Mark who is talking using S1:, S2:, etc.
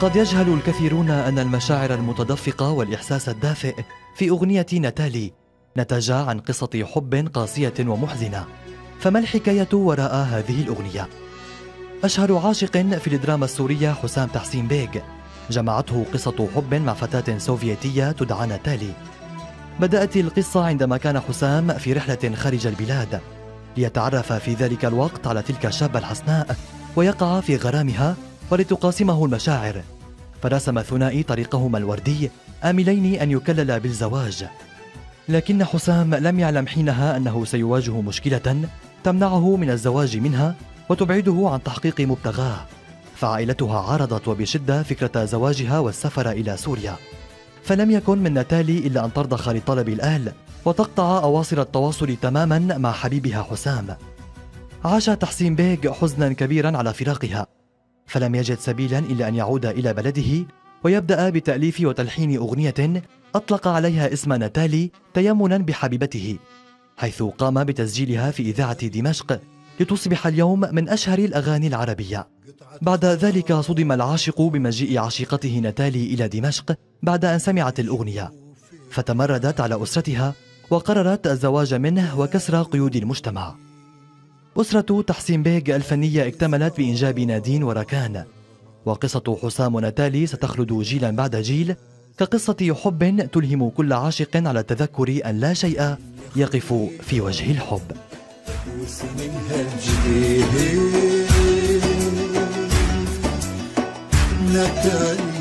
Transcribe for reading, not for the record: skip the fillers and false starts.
S1: قد يجهل الكثيرون أن المشاعر المتدفقة والإحساس الدافئ في أغنية ناتالي نتجا عن قصة حب قاسية ومحزنة. فما الحكاية وراء هذه الأغنية؟ أشهر عاشق في الدراما السورية حسام تحسين بيغ جمعته قصة حب مع فتاة سوفيتية تدعى ناتالي. بدأت القصة عندما كان حسام في رحلة خارج البلاد ليتعرف في ذلك الوقت على تلك الشابة الحسناء ويقع في غرامها ولتقاسمه المشاعر، فرسم الثنائي طريقهما الوردي آملين أن يكللا بالزواج. لكن حسام لم يعلم حينها أنه سيواجه مشكلة تمنعه من الزواج منها وتبعده عن تحقيق مبتغاه، فعائلتها عارضت وبشدة فكرة زواجها والسفر إلى سوريا. فلم يكن من ناتالي إلا أن ترضخ لطلب الأهل وتقطع أواصر التواصل تماما مع حبيبها حسام. عاش تحسين بيغ حزنا كبيرا على فراقها، فلم يجد سبيلا إلا أن يعود إلى بلده ويبدأ بتأليف وتلحين أغنية أطلق عليها اسم ناتالي تيمنا بحبيبته، حيث قام بتسجيلها في إذاعة دمشق لتصبح اليوم من أشهر الأغاني العربية. بعد ذلك صدم العاشق بمجيء عشيقته ناتالي إلى دمشق بعد أن سمعت الأغنية، فتمردت على أسرتها وقررت الزواج منه وكسر قيود المجتمع. أسرة تحسين بيغ الفنية اكتملت بإنجاب نادين وركان، وقصة حسام وناتالي ستخلد جيلا بعد جيل كقصة حب تلهم كل عاشق على التذكر أن لا شيء يقف في وجه الحب.
S2: ناتالي